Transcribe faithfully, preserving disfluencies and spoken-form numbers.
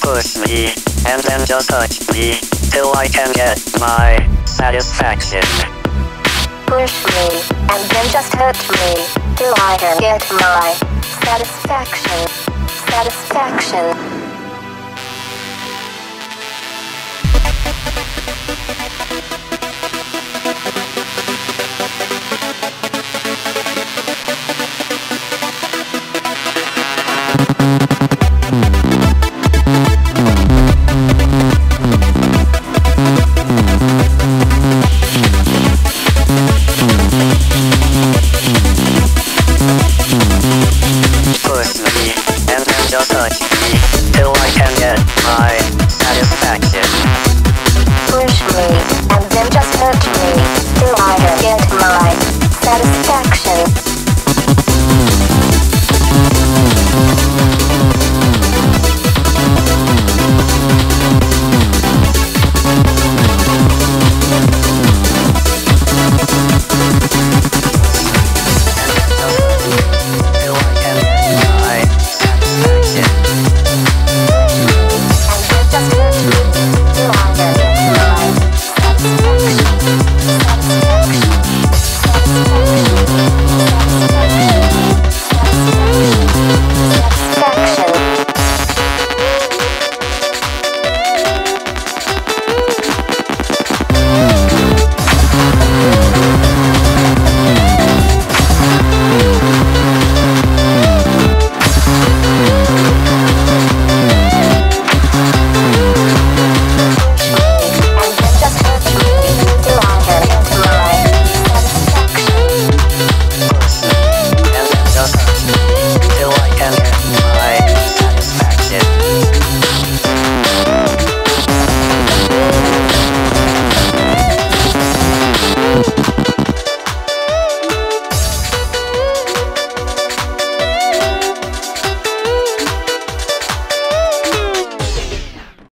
push me, and then just touch me, till I can get my satisfaction. Push me, and then just touch me, till I can get my satisfaction. Satisfaction.